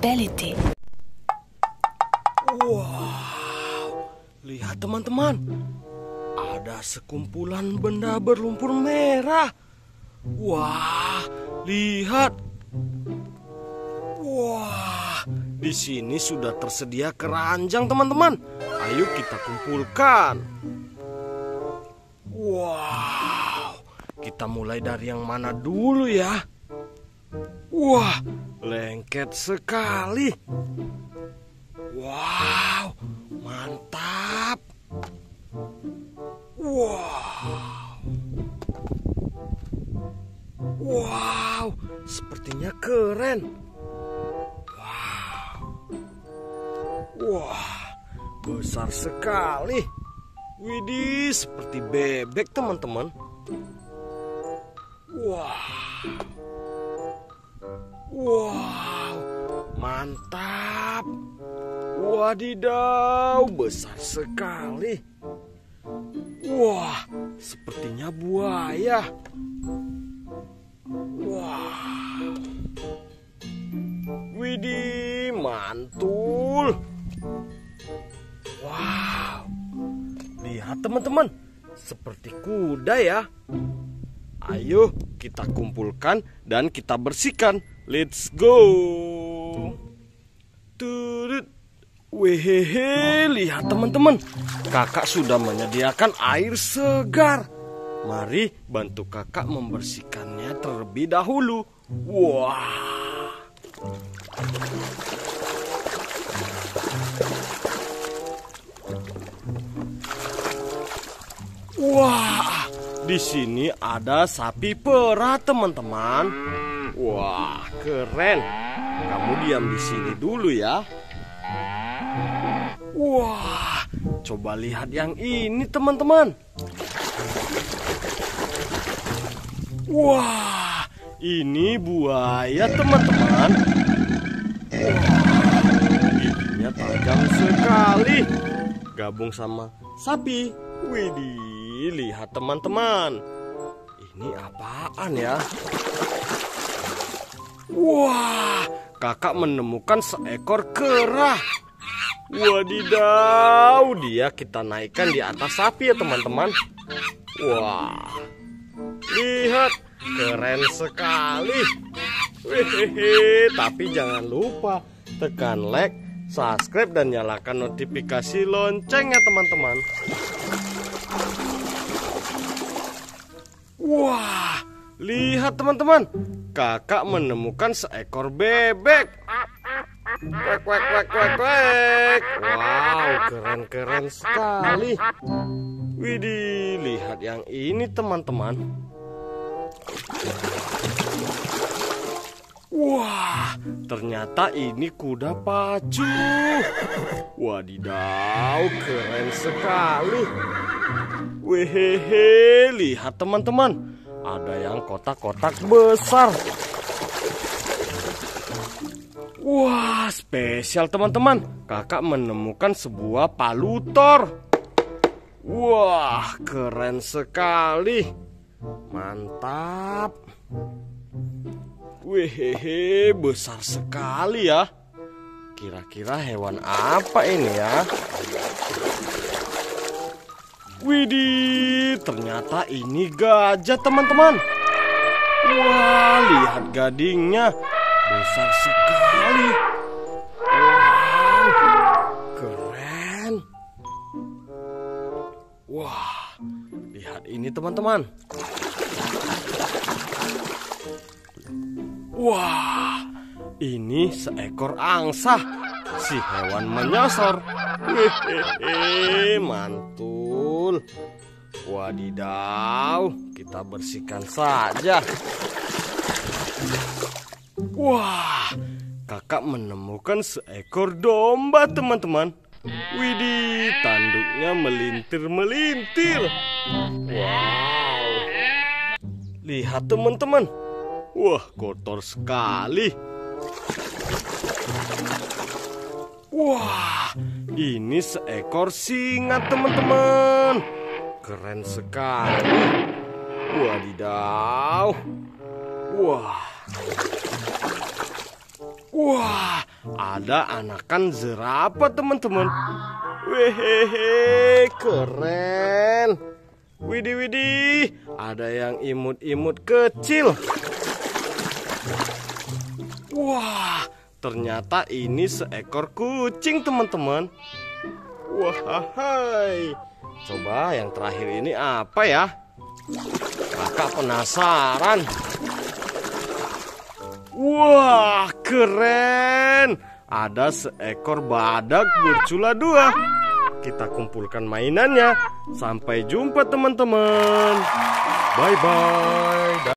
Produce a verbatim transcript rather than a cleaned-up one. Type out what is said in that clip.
bel été. Wow, lihat teman-teman, ada sekumpulan benda berlumpur merah. Wah, lihat. Wah, di sini sudah tersedia keranjang teman-teman. Ayo kita kumpulkan. Wow, kita mulai dari yang mana dulu ya? Wah, lengket sekali. Wow, mantap. Wow. Wow, sepertinya keren. Wow. Wah, besar sekali. Widih, seperti bebek teman-teman. Wah. Wow, mantap. Wadidaw, besar sekali. Wah, sepertinya buaya. Wah. Widih, mantul. Wow. Lihat teman-teman, seperti kuda ya. Ayo kita kumpulkan dan kita bersihkan. Let's go. Turut. Wehehe, lihat teman-teman, kakak sudah menyediakan air segar. Mari bantu kakak membersihkannya terlebih dahulu. Wah. Wah, di sini ada sapi perah teman-teman. Wah, keren. Kamu diam di sini dulu ya. Wah, coba lihat yang ini teman-teman. Wah, ini buaya teman-teman. Wah, giginya tajam sekali. Gabung sama sapi. Widih, lihat teman-teman. Ini apaan ya? Wah, kakak menemukan seekor kera. Wadidaw, dia kita naikkan di atas sapi ya teman-teman. Wah, lihat, keren sekali. Wehehe, tapi jangan lupa tekan like, subscribe, dan nyalakan notifikasi loncengnya teman-teman. Wah, lihat teman-teman, kakak menemukan seekor bebek. Wek, wek, wek, wek, wek. Wow, keren-keren sekali. Widih, lihat yang ini teman-teman. Wah, ternyata ini kuda pacu. Wadidaw, keren sekali. Wehehe, lihat teman-teman, ada yang kotak-kotak besar. Wah, spesial teman-teman. Kakak menemukan sebuah palutor. Wah, keren sekali. Mantap. Wehehe, besar sekali ya. Kira-kira hewan apa ini ya? Widih, ternyata ini gajah teman-teman. Wah, lihat gadingnya. Besar sekali. Wow, keren. Wah, lihat ini teman-teman. Wah, ini seekor angsa. Si hewan menyosor. Hehehe, mantul. Wadidaw, kita bersihkan saja. Wah, kakak menemukan seekor domba teman-teman. Widih, tanduknya melintir-melintir. Wow. Lihat teman-teman. Wah, kotor sekali. Wah, ini seekor singa teman-teman. Keren sekali. Wadidaw. Wah. Wah, ada anakan zerafa, teman-teman. Wehehe, keren. Widih, widih, ada yang imut-imut kecil. Wah, ternyata ini seekor kucing, teman-teman. Wah, hai. Coba yang terakhir ini apa ya? Kakak penasaran. Wah, keren. Ada seekor badak bercula dua. Kita kumpulkan mainannya. Sampai jumpa, teman-teman. Bye-bye.